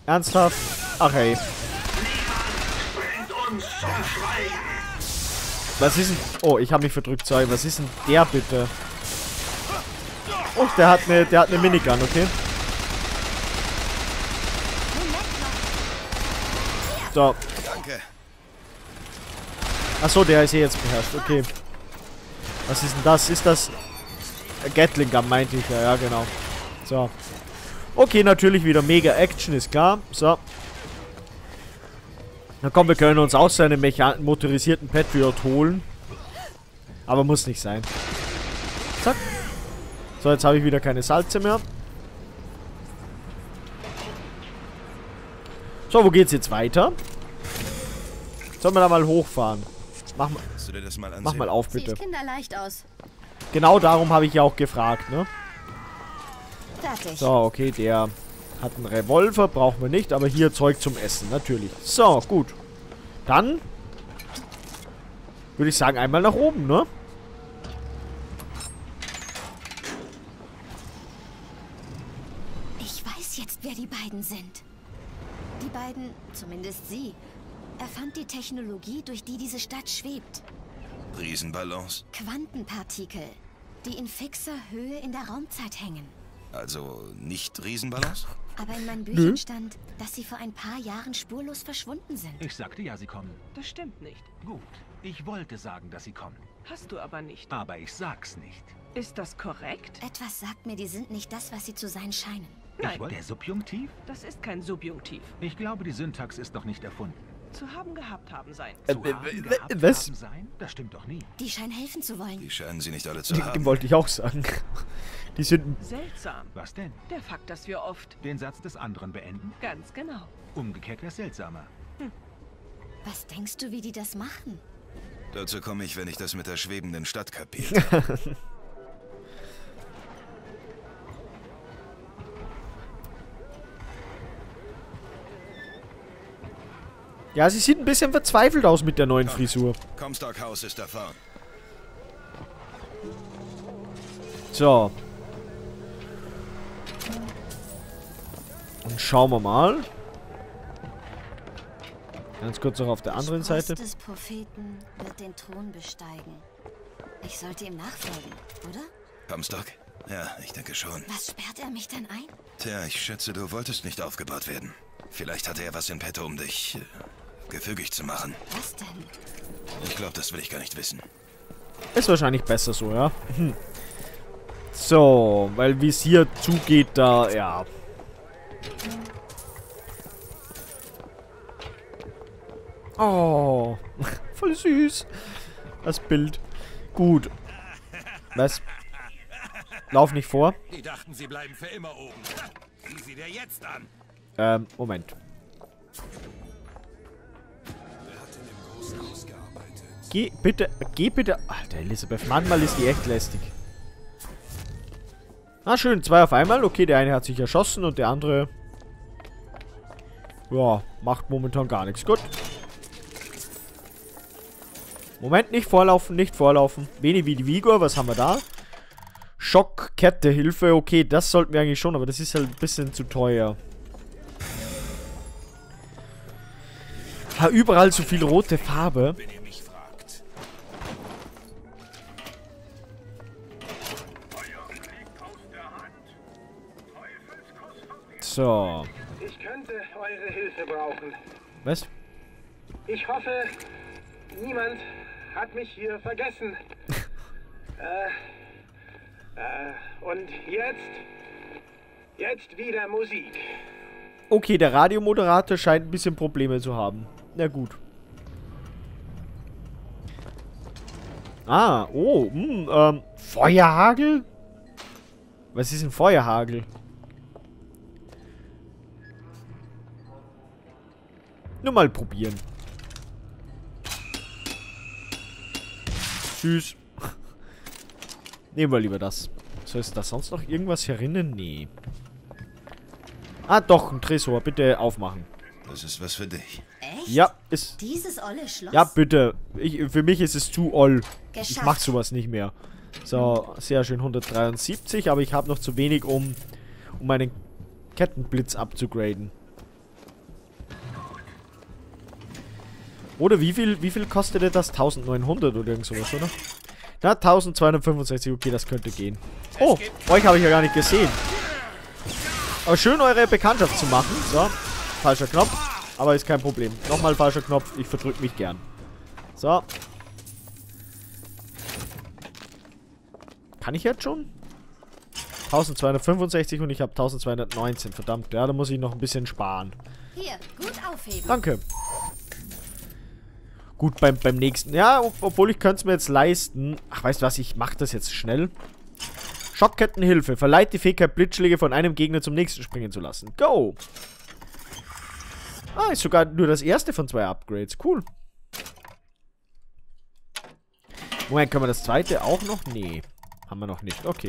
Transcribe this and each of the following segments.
Ernsthaft? Ach ey. Was ist denn... Oh, ich habe mich verdrückt, sorry. Was ist denn der bitte? Oh, der hat eine Minigun, okay. So. Danke. Achso, der ist hier jetzt beherrscht, okay. Was ist denn das? Ist das... Gatling Gun, meinte ich ja, ja, genau. So. Okay, natürlich wieder mega Action, ist klar. So. Na komm, wir können uns auch so einen motorisierten Patriot holen. Aber muss nicht sein. Zack. So, jetzt habe ich wieder keine Salze mehr. So, wo geht's jetzt weiter? Sollen wir da mal hochfahren? Mach mal auf, bitte. Sieht kinderleicht aus. Genau darum habe ich ja auch gefragt, ne? Fertig. So, okay, der hat einen Revolver, brauchen wir nicht, aber hier Zeug zum Essen, natürlich. So, gut. Dann würde ich sagen, einmal nach oben, ne? Ich weiß jetzt, wer die beiden sind. Die beiden, zumindest sie, erfand die Technologie, durch die diese Stadt schwebt. Riesenballons. Quantenpartikel, die in fixer Höhe in der Raumzeit hängen. Also nicht Riesenballons? Aber in meinen Büchern stand, dass sie vor ein paar Jahren spurlos verschwunden sind. Ich sagte ja, sie kommen. Das stimmt nicht. Gut, ich wollte sagen, dass sie kommen. Hast du aber nicht. Aber ich sag's nicht. Ist das korrekt? Etwas sagt mir, die sind nicht das, was sie zu sein scheinen. Nein, Der Subjunktiv? das ist kein Subjunktiv. Ich glaube, die Syntax ist noch nicht erfunden. Zu haben gehabt haben sein. Zu haben, gehabt, was? haben sein? Das stimmt doch nie. Die scheinen helfen zu wollen. Die scheinen sie nicht alle zu Dem haben. wollte ich auch sagen. Die sind... Seltsam. Was denn? Der Fakt, dass wir oft... Den Satz des anderen beenden? Ganz genau. Umgekehrt wäre seltsamer. Was denkst du, wie die das machen? Dazu komme ich, wenn ich das mit der schwebenden Stadt kapiert. Ja, sie sieht ein bisschen verzweifelt aus mit der neuen Frisur. Comstock House ist da vorn. So. Und schauen wir mal. Ganz kurz noch auf der anderen Das Seite. Spross des Propheten wird den Thron besteigen. Ich sollte ihm nachfolgen, oder? Comstock? Ja, ich denke schon. Was sperrt er mich denn ein? Tja, ich schätze, du wolltest nicht aufgebaut werden. Vielleicht hatte er was in petto, um dich gefügig zu machen. Was denn? Ich glaube, das will ich gar nicht wissen. Ist wahrscheinlich besser so, ja. So, weil wie es hier zugeht, da, ja. Oh, voll süß. Das Bild. Gut. Was? Lauf nicht vor. Die dachten, sie bleiben für immer oben. Sieh sie dir jetzt an. Moment. Geh bitte. Alter, Elisabeth, manchmal ist die echt lästig. Ah, schön, 2 auf einmal. Okay, der eine hat sich erschossen und der andere... Ja, macht momentan gar nichts. Gut. Moment, nicht vorlaufen, nicht vorlaufen. Wenig wie die Vigor, was haben wir da? Schock, Kette, Hilfe. Okay, das sollten wir eigentlich schon, aber das ist halt ein bisschen zu teuer. Ha, überall so viel rote Farbe. Wenn ihr mich fragt. So. Ich könnte eure Hilfe brauchen. Was? Ich hoffe, niemand hat mich hier vergessen. Und jetzt wieder Musik. Okay, der Radiomoderator scheint ein bisschen Probleme zu haben. Na gut. Ah, oh, Feuerhagel? Was ist ein Feuerhagel? Nur mal probieren. Süß. Nehmen wir lieber das. So, ist da sonst noch irgendwas herinnen? Nee. Ah, doch, ein Tresor. Bitte aufmachen. Das ist was für dich. Echt? Ja, ist... Dieses olle Schloss? Ja, bitte. Für mich ist es zu oll. Ich Geschafft. mach sowas nicht mehr. So, sehr schön 173, aber ich habe noch zu wenig, um meinen Kettenblitz abzugraden. Oder wie viel kostete das? 1900 oder irgend sowas, oder? Na, 1265, okay, das könnte gehen. Oh, euch habe ich ja gar nicht gesehen. Aber schön, eure Bekanntschaft zu machen. So, falscher Knopf. Aber ist kein Problem. Nochmal falscher Knopf, ich verdrücke mich gern. So. Kann ich jetzt schon? 1265 und ich habe 1219. Verdammt, ja, da muss ich noch ein bisschen sparen. Hier, gut aufheben. Danke. Gut, beim nächsten. Ja, obwohl ich könnte es mir jetzt leisten. Ach, weißt du was? Ich mache das jetzt schnell. Schockkettenhilfe. Verleiht die Fähigkeit, Blitzschläge von einem Gegner zum nächsten springen zu lassen. Go! Ah, ist sogar nur das erste von 2 Upgrades. Cool. Moment, können wir das zweite auch noch? Nee. Haben wir noch nicht. Okay.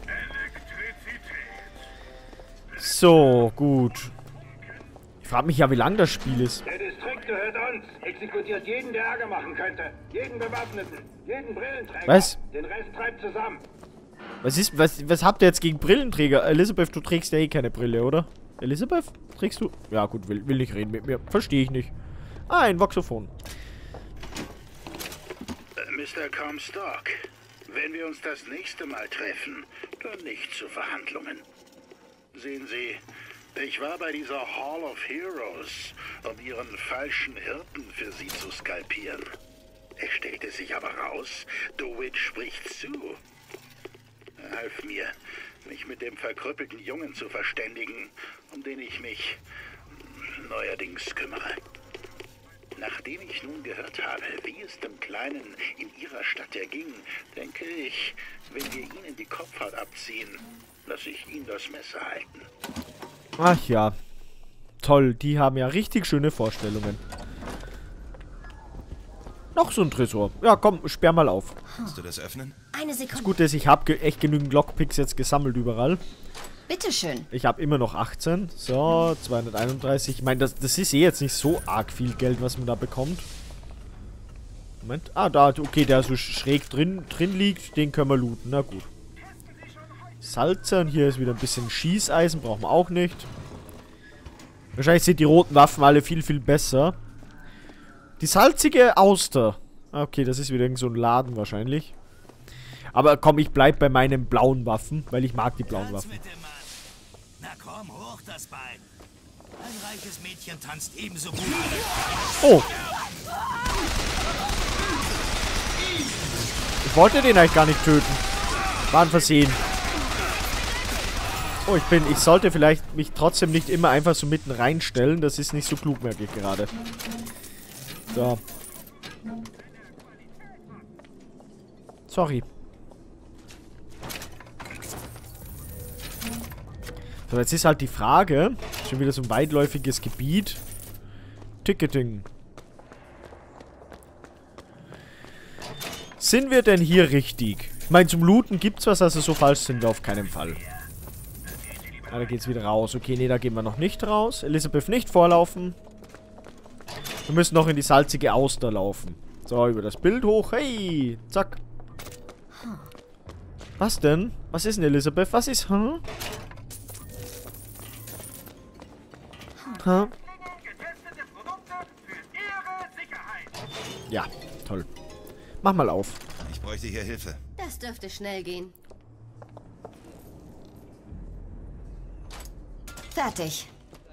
So, gut. Ich frage mich ja, wie lang das Spiel ist. Der Distrikt gehört uns. Exekutiert jeden, der Ärger machen könnte. Jeden Bewaffneten. Jeden Brillenträger. Was? Den Rest treibt zusammen. Was habt ihr jetzt gegen Brillenträger? Elisabeth, du trägst ja eh keine Brille, oder? Elisabeth? Trägst du? Ja, gut, will nicht reden mit mir. Verstehe ich nicht. Ah, ein Voxophon. Mr. Comstock, wenn wir uns das nächste Mal treffen, dann nicht zu Verhandlungen. Sehen Sie, ich war bei dieser Hall of Heroes, um Ihren falschen Hirten für Sie zu skalpieren. Es stellte sich aber raus, DeWitt spricht zu. Er half mir, mich mit dem verkrüppelten Jungen zu verständigen, um den ich mich neuerdings kümmere. Nachdem ich nun gehört habe, wie es dem Kleinen in Ihrer Stadt erging, denke ich, wenn wir Ihnen die Kopfhaut abziehen, lasse ich Ihnen das Messer halten. Ach ja. Toll, die haben ja richtig schöne Vorstellungen. Noch so ein Tresor. Ja, komm, sperr mal auf. Kannst du das öffnen? Eine Sekunde. Das Gute ist, ich habe echt genügend Lockpicks jetzt gesammelt überall. Bitteschön. Ich habe immer noch 18. So, 231. Ich meine, das ist eh jetzt nicht so arg viel Geld, was man da bekommt. Moment. Ah, da, okay, der so schräg drin liegt. Den können wir looten. Na gut. Salze. Und hier ist wieder ein bisschen Schießeisen. Brauchen wir auch nicht. Wahrscheinlich sind die roten Waffen alle viel, viel besser. Die salzige Auster. Okay, das ist wieder irgend so ein Laden wahrscheinlich. Aber komm, ich bleib bei meinen blauen Waffen, weil ich mag die blauen Waffen. Na komm, hoch das Bein. Ein reiches Mädchen tanzt ebenso gut. Oh! Ich wollte den eigentlich gar nicht töten. War ein Versehen. Oh, ich sollte vielleicht mich trotzdem nicht immer einfach so mitten reinstellen. Das ist nicht so klug, merke ich gerade. So. Sorry. So, jetzt ist halt die Frage. Schon wieder so ein weitläufiges Gebiet. Ticketing. Sind wir denn hier richtig? Ich meine, zum Looten gibt's was, also so falsch sind wir auf keinen Fall. Ah, da geht's wieder raus. Okay, nee, da gehen wir noch nicht raus. Elisabeth nicht vorlaufen. Wir müssen noch in die salzige Auster laufen. So, über das Bild hoch. Hey, zack. Was denn? Was ist denn, Elisabeth? Was ist, hm? Huh? Ja, toll. Mach mal auf. Ich bräuchte hier Hilfe. Das dürfte schnell gehen. Fertig.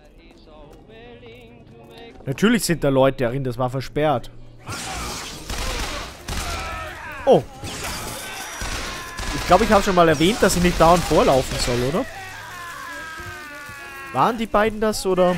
Natürlich sind da Leute darin, das war versperrt. Oh. Ich glaube, ich habe schon mal erwähnt, dass ich nicht dauernd vorlaufen soll, oder? Waren die beiden das, oder?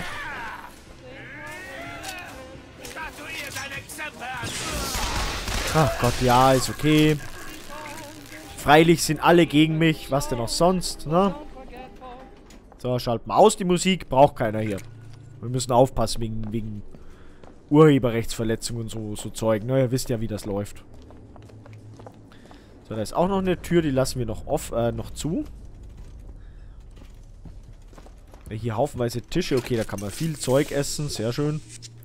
Ach Gott, ja, ist okay. Freilich sind alle gegen mich. Was denn auch sonst, ne? So, schalten wir aus die Musik. Braucht keiner hier. Wir müssen aufpassen wegen Urheberrechtsverletzungen und so Zeug. Ne, ihr wisst ja, wie das läuft. So, da ist auch noch eine Tür. Die lassen wir noch zu. Hier haufenweise Tische. Okay, da kann man viel Zeug essen. Sehr schön.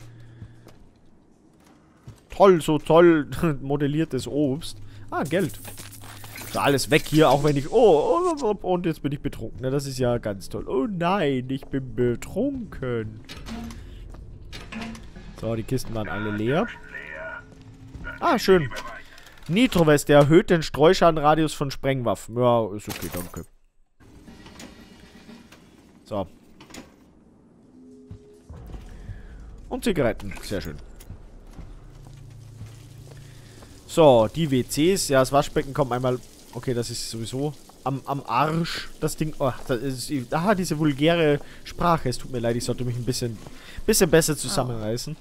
Toll, so toll modelliertes Obst. Ah, Geld. So, alles weg hier, auch wenn ich... Oh, und jetzt bin ich betrunken. Ja, das ist ja ganz toll. Oh nein, ich bin betrunken. So, die Kisten waren alle leer. Ah, schön. Nitrovest, der erhöht den Streuschadenradius von Sprengwaffen. Ja, ist okay, danke. So. Und Zigaretten. Sehr schön. So, die WCs. Ja, das Waschbecken kommt einmal... Okay, das ist sowieso am Arsch. Das Ding... Oh, das ist... diese vulgäre Sprache. Es tut mir leid, ich sollte mich ein bisschen besser zusammenreißen.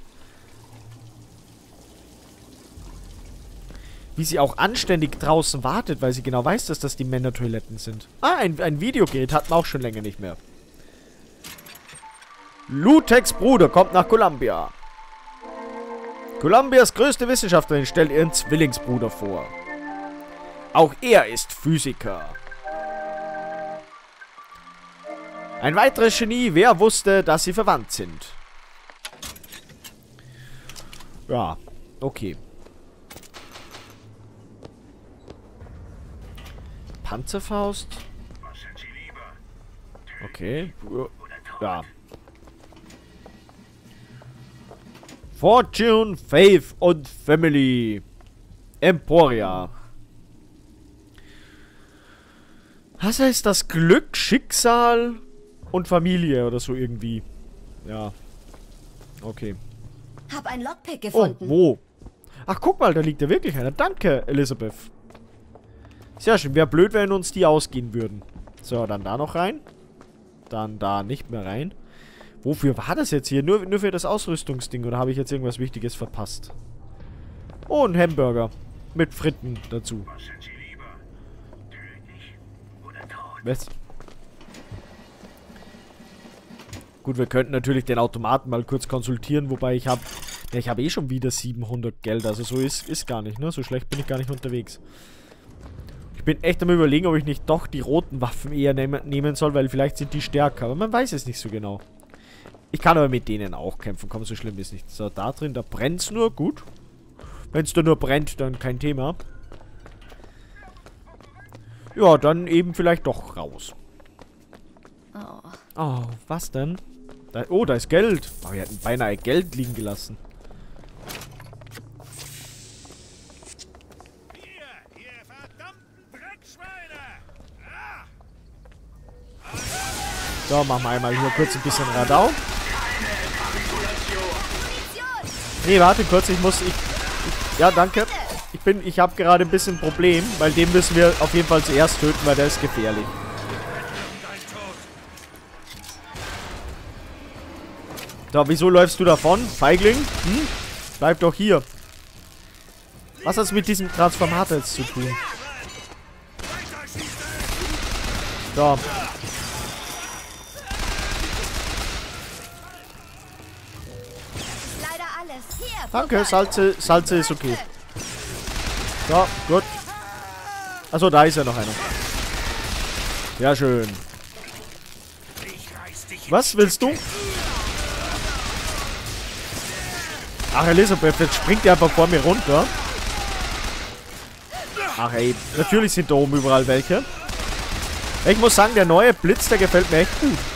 Wie sie auch anständig draußen wartet, weil sie genau weiß, dass das die Männertoiletten sind. Ah, ein Videogerät hatten wir auch schon länger nicht mehr. Lutex Bruder kommt nach Columbia. Columbias größte Wissenschaftlerin stellt ihren Zwillingsbruder vor. Auch er ist Physiker. Ein weiteres Genie, wer wusste, dass sie verwandt sind? Ja, okay. Panzerfaust? Okay. Ja. Fortune, Faith und Family. Emporia. Was heißt das? Glück, Schicksal und Familie oder so irgendwie. Ja. Okay. Hab ein Lockpick gefunden. Oh, wo? Ach, guck mal, da liegt ja wirklich einer. Danke, Elizabeth. Sehr schön. Wäre blöd, wenn uns die ausgehen würden. So, dann da noch rein. Dann da nicht mehr rein. Wofür war das jetzt hier? Nur für das Ausrüstungsding. Oder habe ich jetzt irgendwas Wichtiges verpasst? Oh, ein Hamburger. Mit Fritten dazu. Was? Gut, wir könnten natürlich den Automaten mal kurz konsultieren. Wobei ich habe... Ja, ich habe eh schon wieder 700 Geld. Also so ist gar nicht, ne? So schlecht bin ich gar nicht unterwegs. Ich bin echt am Überlegen, ob ich nicht doch die roten Waffen eher nehmen soll, weil vielleicht sind die stärker. Aber man weiß es nicht so genau. Ich kann aber mit denen auch kämpfen. Komm, so schlimm ist nicht. So, da drin, da brennt es nur. Gut. Wenn es da nur brennt, dann kein Thema. Ja, dann eben vielleicht doch raus. Oh, was denn? Oh, da ist Geld. Oh, wir hätten beinahe Geld liegen gelassen. So, machen wir einmal hier kurz ein bisschen Radau. Nee, warte kurz, ja, danke. Ich habe gerade ein bisschen ein Problem, weil den müssen wir auf jeden Fall zuerst töten, weil der ist gefährlich. So, wieso läufst du davon, Feigling? Hm? Bleib doch hier. Was hat es mit diesem Transformator jetzt zu tun? So. Danke, Salze ist okay. So, gut. Achso, da ist ja noch einer. Ja, schön. Was willst du? Ach, Elizabeth, jetzt springt die einfach vor mir runter. Ach ey, natürlich sind da oben überall welche. Ich muss sagen, der neue Blitz, der gefällt mir echt gut.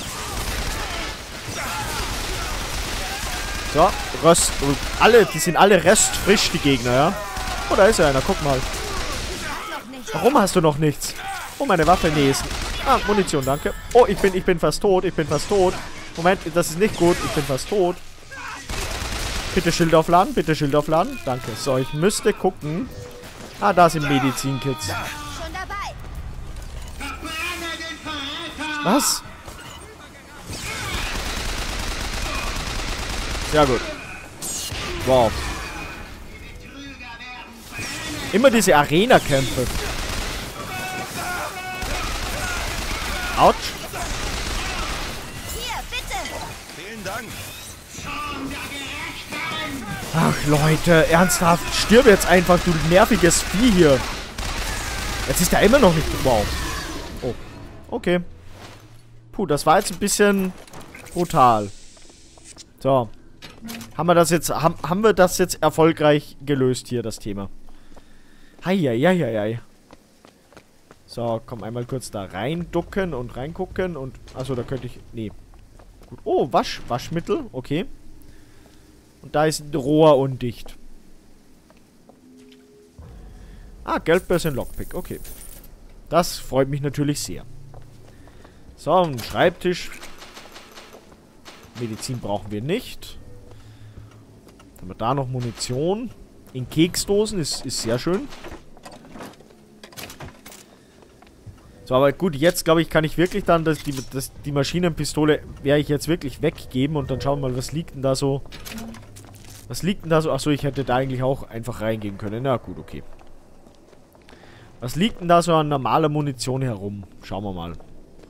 So, Röst. Die sind alle röstfrisch, die Gegner, ja? Oh, da ist ja einer, guck mal. Warum hast du noch nichts? Oh, meine Waffe, nee, ist... Ah, Munition, danke. Oh, ich bin fast tot, Moment, das ist nicht gut, ich bin fast tot. Bitte Schild aufladen, danke. So, ich müsste gucken. Ah, da sind Medizinkits. Was? Sehr gut. Wow. Immer diese Arena-Kämpfe. Autsch. Vielen Dank. Ach, Leute, ernsthaft. Stirb jetzt einfach, du nerviges Vieh hier. Jetzt ist er immer noch nicht... Wow. Oh. Okay. Puh, das war jetzt ein bisschen brutal. So. Haben wir das jetzt erfolgreich gelöst hier, das Thema. Heieieiei. So, komm, einmal kurz da reinducken und reingucken und... Achso, da könnte ich... Nee. Gut. Oh, Waschmittel. Okay. Und da ist ein Rohr undicht. Ah, Geldbörse und Lockpick. Okay. Das freut mich natürlich sehr. So, ein Schreibtisch. Medizin brauchen wir nicht. Dann haben wir da noch Munition. In Keksdosen ist sehr schön. So, aber gut, jetzt glaube ich, kann ich wirklich dann die Maschinenpistole werde ich jetzt wirklich weggeben und dann schauen wir mal, was liegt denn da so. Was liegt denn da so? Achso, ich hätte da eigentlich auch einfach reingehen können. Na gut, okay. Was liegt denn da so an normaler Munition herum? Schauen wir mal.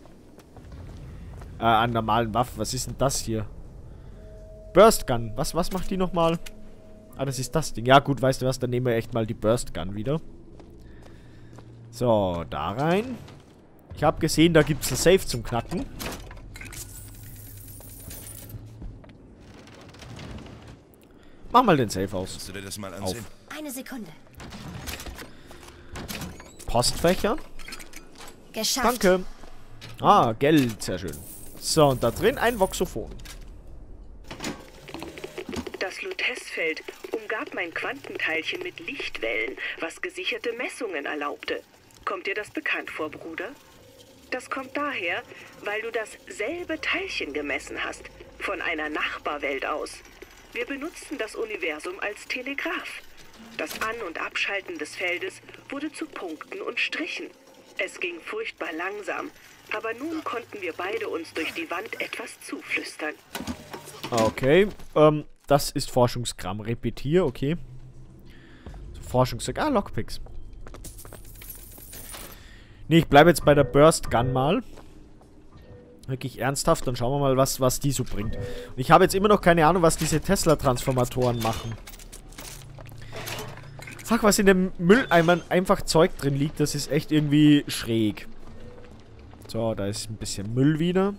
An normalen Waffen. Was ist denn das hier? Burst Gun. Was macht die nochmal? Ah, das ist das Ding. Ja gut, weißt du was? Dann nehmen wir echt mal die Burst Gun wieder. So, da rein. Ich habe gesehen, da gibt es ein Safe zum Knacken. Mach mal den Safe aus. Kannst du dir das mal ansehen? Eine Sekunde. Postfächer. Geschafft. Danke. Ah, Geld. Sehr schön. So, und da drin ein Voxophon. Das Lutezfeld umgab mein Quantenteilchen mit Lichtwellen, was gesicherte Messungen erlaubte. Kommt dir das bekannt vor, Bruder? Das kommt daher, weil du dasselbe Teilchen gemessen hast, von einer Nachbarwelt aus. Wir benutzten das Universum als Telegraph. Das An- und Abschalten des Feldes wurde zu Punkten und Strichen. Es ging furchtbar langsam, aber nun konnten wir beide uns durch die Wand etwas zuflüstern. Okay, das ist Forschungskram. Repetier, okay. Forschungskram. Ah, Lockpicks. Nee, ich bleibe jetzt bei der Burst Gun mal. Wirklich ernsthaft, dann schauen wir mal, was die so bringt. Und ich habe jetzt immer noch keine Ahnung, was diese Tesla-Transformatoren machen. Ach, was in den Mülleimern einfach Zeug drin liegt, das ist echt irgendwie schräg. So, da ist ein bisschen Müll wieder.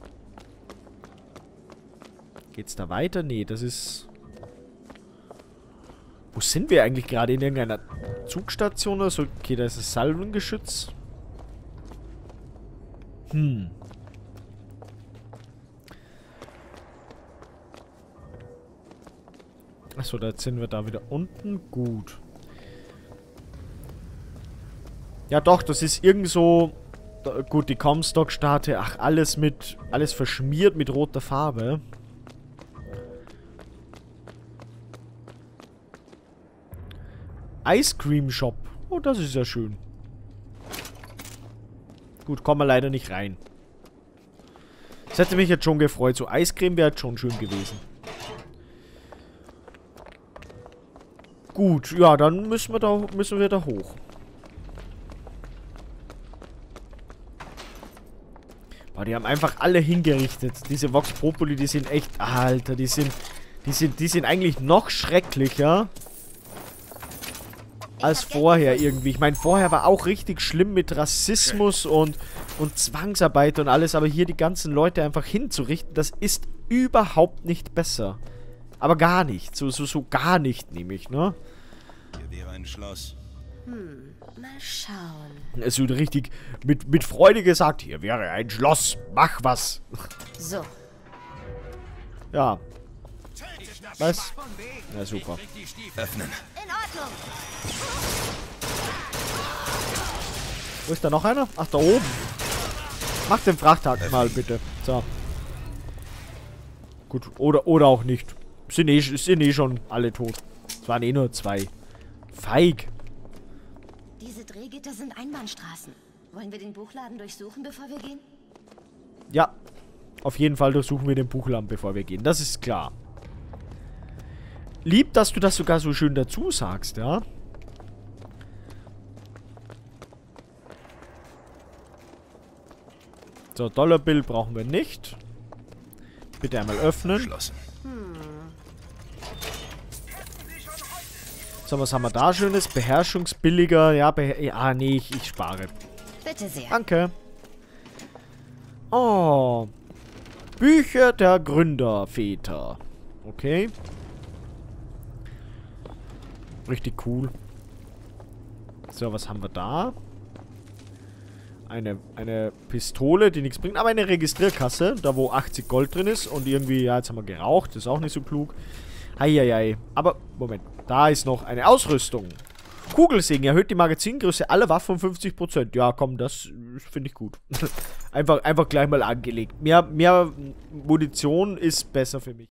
Geht's da weiter? Nee, das ist... Wo sind wir eigentlich gerade? In irgendeiner Zugstation oder so? Okay, da ist das Salvengeschütz. Achso, da sind wir da wieder unten. Gut. Ja doch, das ist irgend so... Gut, die Comstock-Starte. Ach, alles verschmiert mit roter Farbe. Ice Cream Shop. Oh, das ist ja schön. Gut, kommen wir leider nicht rein. Das hätte mich jetzt schon gefreut. So Eiscreme wäre jetzt schon schön gewesen. Gut, ja, dann müssen wir da hoch. Boah, die haben einfach alle hingerichtet. Diese Vox Populi, die sind echt... Alter, die sind eigentlich noch schrecklicher als vorher irgendwie. Ich meine, vorher war auch richtig schlimm mit Rassismus und Zwangsarbeit und alles, aber hier die ganzen Leute einfach hinzurichten, das ist überhaupt nicht besser. Aber gar nicht. So gar nicht, nämlich, ne? Hier wäre ein Schloss. Mal schauen. Es wird richtig mit Freude gesagt, hier wäre ein Schloss, mach was. So. Ja. Was? Ja, super. Öffnen. In Ordnung. Wo ist da noch einer? Ach, da oben. Mach den Frachtwagen mal, bitte. So. Gut, oder auch nicht. Sind eh schon alle tot. Es waren eh nur 2. Feig. Diese Drehgitter sind Einbahnstraßen. Wollen wir den Buchladen durchsuchen, bevor wir gehen? Ja. Auf jeden Fall durchsuchen wir den Buchladen, bevor wir gehen. Das ist klar. Lieb, dass du das sogar so schön dazu sagst, ja? So, Dollarbill brauchen wir nicht. Bitte einmal öffnen. Geschlossen. So, was haben wir da Schönes? Beherrschungsbilliger. Ja, nee, ich spare. Bitte sehr. Danke. Oh. Bücher der Gründerväter. Okay. Richtig cool. So, was haben wir da? Eine Pistole, die nichts bringt, aber eine Registrierkasse, da wo 80 Gold drin ist und irgendwie, ja, jetzt haben wir geraucht, das ist auch nicht so klug. Heieiei. Aber, Moment, da ist noch eine Ausrüstung. Kugelsägen erhöht die Magazingröße aller Waffen um 50%. Ja, komm, das finde ich gut. einfach gleich mal angelegt. Mehr Munition ist besser für mich.